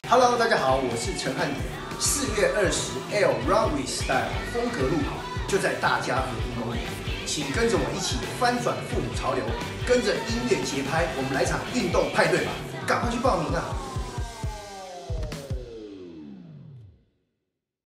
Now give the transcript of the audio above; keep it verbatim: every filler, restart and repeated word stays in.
Hello， 大家好，我是陈汉典。四月二十 L Runway Style 风格路跑就在大家河滨公园，请跟着我一起翻转复古潮流，跟着音乐节拍，我们来场运动派对吧！赶快去报名啊！